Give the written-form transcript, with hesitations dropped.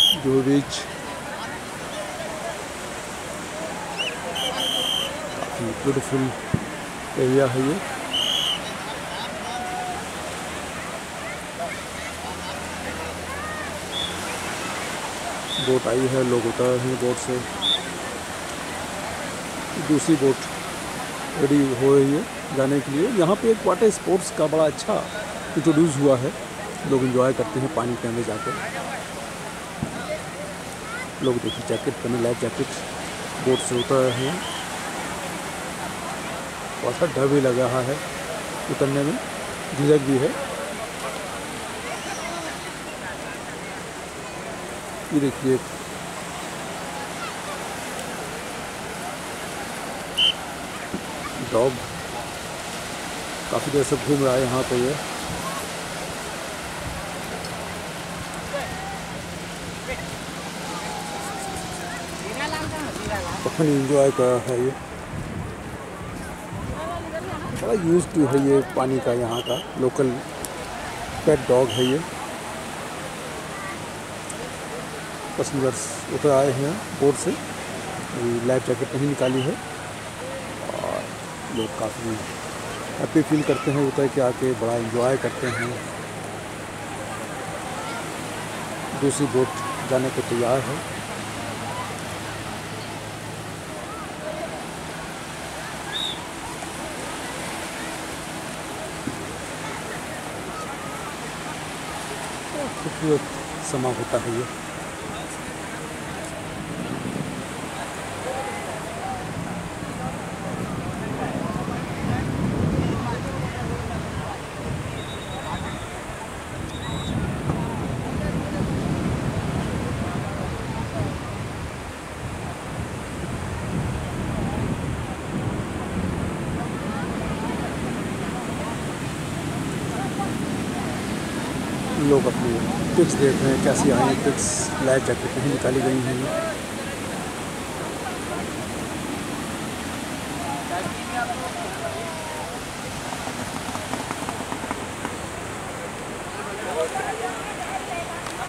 जुहू बीच काफ़ी beautiful area है ये। बोट आई है, लोग उतर रहे हैं बोट से। दूसरी बोट रेडी हो रही है जाने के लिए। यहाँ पे एक वाटर स्पोर्ट्स का बड़ा अच्छा इंट्रोड्यूस हुआ है, लोग एंजॉय करते हैं पानी के अंदर जाकर। लोग देखिए जैकेट पहने, लाइफ जैकेट, बोट से उतर रहे हैं। बहुत सा डर भी लग रहा है उतरने में, झिझक भी है। ये देखिए डॉग काफ़ी देर से घूम रहा है यहाँ पे। ये पानी एंजॉय कर रहा है। ये बड़ा यूज टू है ये पानी का, यहाँ का लोकल पेट डॉग है ये। पैसेंजर्स उतर आए हैं बोट से, लाइफ जैकेट नहीं निकाली है और लोग काफ़ी हैप्पी फील करते हैं उतर के आके, बड़ा एंजॉय करते हैं। दूसरी बोट जाने को तैयार है। खूबसूरत समा होता है ये। लोग अपनी पिक्स देख रहे हैं, कैसी आई पिक्स लाइफ जैकेट नहीं निकाली गई हैं।